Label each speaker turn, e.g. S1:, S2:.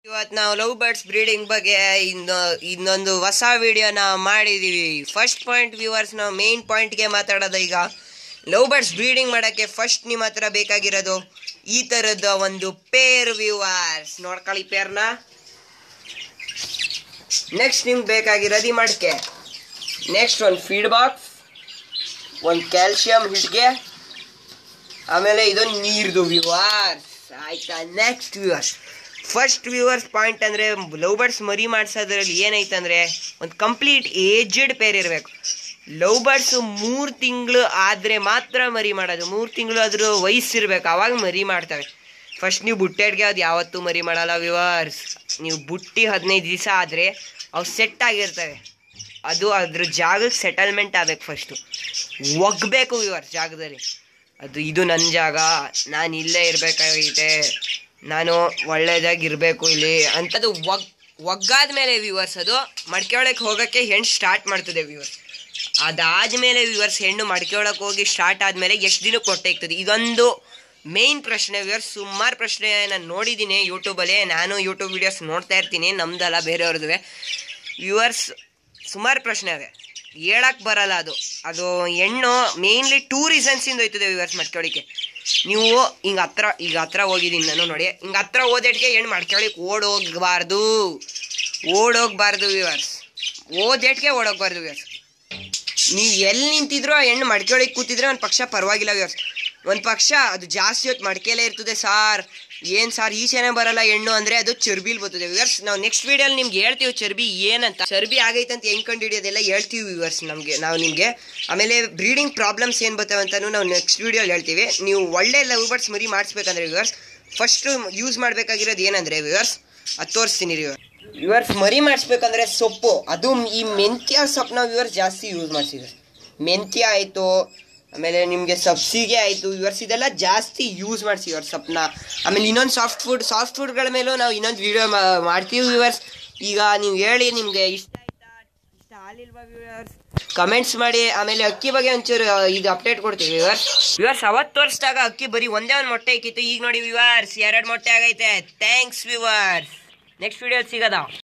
S1: ಇವತ್ತು ನಾವು love birds breeding ಬಗ್ಗೆ ಇನ್ನೊಂದು ಹೊಸ ವಿಡಿಯೋನ ಮಾಡಿದೀವಿ. ಫಸ್ಟ್ ಪಾಯಿಂಟ್ ವ್ಯೂವರ್ಸ್, ನಾವು ಮೇನ್ ಪಾಯಿಂಟ್ಗೆ ಮಾತಾಡೋದು. ಈಗ ಲವ್ ಬರ್ಡ್ಸ್ ಬ್ರೀಡಿಂಗ್ ಮಾಡೋಕ್ಕೆ ಫಸ್ಟ್ ನಿಮ್ಮ ಹತ್ರ ಬೇಕಾಗಿರೋದು ಈ ಥರದ ಒಂದು ಪೇರ್ ವ್ಯೂವರ್ಸ್. ನೋಡ್ಕೊಳ್ಳಿ ಪೇರ್ನ. ನೆಕ್ಸ್ಟ್ ನಿಮ್ಗೆ ಬೇಕಾಗಿರೋದು ಈ ಮಡಿಕೆ, ನೆಕ್ಸ್ಟ್ ಒಂದು ಫೀಡ್ ಬಾಕ್ಸ್, ಒಂದು ಕ್ಯಾಲ್ಸಿಯಂ ಹಿಟ್ಗೆ, ಆಮೇಲೆ ಇದೊಂದು ನೀರ್ದು ವ್ಯೂವರ್ಸ್. ಆಯ್ತಾ? Next viewers, first viewers point ಅಂದರೆ ಲವ್ ಬರ್ಡ್ಸ್ ಮರಿ ಮಾಡಿಸೋದ್ರಲ್ಲಿ ಏನೈತಂದರೆ ಒಂದು ಕಂಪ್ಲೀಟ್ ಏಜ್ಡ್ ಪೇರ್ ಇರಬೇಕು. ಲವ್ ಬರ್ಡ್ಸು 3 ತಿಂಗಳು ಆದರೆ ಮಾತ್ರ ಮರಿ ಮಾಡೋದು. 3 ತಿಂಗಳು ಅದ್ರ ವಯಸ್ಸಿರ್ಬೇಕು, ಆವಾಗ ಮರಿ ಮಾಡ್ತವೆ. ಫಸ್ಟ್ ನೀವು ಬುಟ್ಟೆಡ್ಗೆ ಅದು ಯಾವತ್ತೂ ಮರಿ ಮಾಡಲ್ಲ ವ್ಯೂವರ್ಸ್. ನೀವು ಬುಟ್ಟಿ 15 ದಿವಸ ಆದರೆ ಅವು ಸೆಟ್ ಆಗಿರ್ತವೆ. ಅದು ಅದ್ರ ಜಾಗಕ್ಕೆ ಸೆಟಲ್ಮೆಂಟ್ ಆಗಬೇಕು. ಫಸ್ಟು ಒಗ್ಬೇಕು ವ್ಯೂವರ್ಸ್ ಜಾಗದಲ್ಲಿ. ಇದು ನನ್ನ ಜಾಗ, ನಾನು ಇಲ್ಲೇ ಇರಬೇಕಾಗೈತೆ, ನಾನು ಒಳ್ಳೇದಾಗಿರಬೇಕು ಇಲ್ಲಿ ಅಂಥದ್ದು ಒಗ್ಗಾದ ಮೇಲೆ ವ್ಯೂವರ್ಸ್ ಅದು ಮಡಿಕೆ ಒಳಗೆ ಹೋಗೋಕ್ಕೆ ಹೆಣ್ಣು ಸ್ಟಾರ್ಟ್ ಮಾಡ್ತದೆ ವ್ಯೂವರ್ಸ್. ಅದಾದಮೇಲೆ ವ್ಯೂವರ್ಸ್ ಹೆಣ್ಣು ಮಡಿಕೆ ಒಳಗೆ ಹೋಗಿ ಸ್ಟಾರ್ಟ್ ಆದಮೇಲೆ ಎಷ್ಟು ದಿನಕ್ಕೆ ಹೊಟ್ಟೆ ಇರ್ತದೆ, ಇದೊಂದು ಮೇಯ್ನ್ ಪ್ರಶ್ನೆ ವ್ಯೂವರ್ಸ್. ಸುಮಾರು ಪ್ರಶ್ನೆ ನಾನು ನೋಡಿದ್ದೀನಿ ಯೂಟ್ಯೂಬಲ್ಲಿ. ನಾನು ಯೂಟ್ಯೂಬ್ ವೀಡಿಯೋಸ್ ನೋಡ್ತಾ ಇರ್ತೀನಿ, ನಮ್ದಲ್ಲ ಬೇರೆಯವ್ರದ್ದು ವ್ಯೂವರ್ಸ್. ಸುಮಾರು ಪ್ರಶ್ನೆ ಅವೆ, ಹೇಳಕ್ಕೆ ಬರಲ್ಲ. ಅದು ಹೆಣ್ಣು ಮೇಯ್ನ್ಲಿ 2 ರೀಸನ್ಸಿಂದ ಹೋಯ್ತದೆ ವ್ಯೂವರ್ಸ್ ಮಡ್ಕೊಳಿಕ್ಕೆ. ನೀವು ಈಗ ಹತ್ರ ಹೋಗಿದ್ದೀನಿ ನಾನು ನೋಡಿ, ಹಿಂಗೆ ಹತ್ರ ಓದೇಟ್ಗೆ ಹೆಣ್ಣು ಮಡ್ಕೊಳಿಕ್ಕೆ ಓಡೋಗಬಾರ್ದು ವ್ಯೂವರ್ಸ್. ಓದೇಟ್ಗೆ ಓಡೋಗ್ಬಾರ್ದು ವ್ಯೂವರ್ಸ್. ನೀವು ಎಲ್ಲಿ ನಿಂತಿದ್ರು ಆ ಹೆಣ್ಣು ಮಡ್ಕೊಳಿಕ್ಕೆ ಕೂತಿದ್ರೆ ಒಂದು ಪಕ್ಷ ಪರವಾಗಿಲ್ಲ ವ್ಯೂವರ್ಸ್. ಒಂದು ಪಕ್ಷ ಅದು ಜಾಸ್ತಿ ಹೊತ್ತು ಮಡಿಕೆಲೇ ಇರ್ತದೆ. ಏನು ಸಾರ್ ಈಚೆನೇ ಬರಲ್ಲ ಹೆಣ್ಣು ಅಂದರೆ ಅದು ಚರ್ಬಿಲಿ ಬರ್ತದೆ ವ್ಯೂವರ್ಸ್. ನಾವು ನೆಕ್ಸ್ಟ್ ವೀಡಿಯೋಲಿ ನಿಮ್ಗೆ ಹೇಳ್ತೀವಿ ಚರ್ಬಿ ಏನಂತ, ಚರ್ಬಿ ಆಗೈತಂತ ಹೆಂಗೆ ಕಂಡು ಹಿಡಿಯೋದೆಲ್ಲ ಹೇಳ್ತೀವಿ ವ್ಯೂವರ್ಸ್ ನಾವು ನಿಮಗೆ. ಆಮೇಲೆ ಬ್ರೀಡಿಂಗ್ ಪ್ರಾಬ್ಲಮ್ಸ್ ಏನು ಬರ್ತವೆ ಅಂತಲೂ ನಾವು ನೆಕ್ಸ್ಟ್ ವೀಡಿಯೋಲಿ ಹೇಳ್ತೀವಿ. ನೀವು ಒಳ್ಳೆ ಲವ್ ಬರ್ಡ್ಸ್ ಮರಿ ಮಾಡಿಸ್ಬೇಕಂದ್ರೆ ವ್ಯೂವರ್ಸ್ ಫಸ್ಟು ಯೂಸ್ ಮಾಡಬೇಕಾಗಿರೋದು ಏನಂದರೆ ವ್ಯೂವರ್ಸ್, ಅದು ತೋರಿಸ್ತೀನಿ ವ್ಯೂವರ್ಸ್. ಮರಿ ಮಾಡಿಸ್ಬೇಕಂದ್ರೆ ಸೊಪ್ಪು, ಅದು ಈ ಮೆಂತ್ಯ ಸೊಪ್ಪನ್ನ ವ್ಯೂವರ್ಸ್ ಜಾಸ್ತಿ ಯೂಸ್ ಮಾಡಿಸಿದ್ರು. ಮೆಂತ್ಯ ಆಯಿತು, ಆಮೇಲೆ ನಿಮಗೆ ಸಬ್ಸಿಗೆ ಆಯಿತು ವ್ಯೂವರ್ಸ್, ಇದೆಲ್ಲ ಜಾಸ್ತಿ ಯೂಸ್ ಮಾಡಿಸಿ ವ್ಯೂವರ್ಸ್ ಸೊಪ್ಪನ್ನ. ಆಮೇಲೆ ಇನ್ನೊಂದು ಸಾಫ್ಟ್ ಫುಡ್ಗಳ ಮೇಲೂ ನಾವು ಇನ್ನೊಂದು ವೀಡಿಯೋ ಮಾಡ್ತೀವಿ ವ್ಯೂವರ್ಸ್. ಈಗ ನೀವು ಹೇಳಿ ನಿಮಗೆ ಇಷ್ಟ ಆಯ್ತಾ, ಇಷ್ಟ ಆಗಲಿಲ್ವಾ ವ್ಯೂವರ್ಸ್, ಕಮೆಂಟ್ಸ್ ಮಾಡಿ. ಆಮೇಲೆ ಅಕ್ಕಿ ಬಗ್ಗೆ ಒಂಚೂರು ಇದು ಅಪ್ಡೇಟ್ ಕೊಡ್ತೀವಿ ವ್ಯೂವರ್ಸ್. ಅವತ್ತು ತೋರಿಸಿದಾಗ ಅಕ್ಕಿ ಬರೀ ಒಂದೇ ಒಂದು ಮೊಟ್ಟೆ ಇಕ್ಕಿತ್ತು, ಈಗ ನೋಡಿ ವ್ಯೂವರ್ಸ್ 2 ಮೊಟ್ಟೆ ಆಗೈತೆ. Thanks viewers. ನೆಕ್ಸ್ಟ್ ವೀಡಿಯೋಲಿ ಸಿಗೋದ.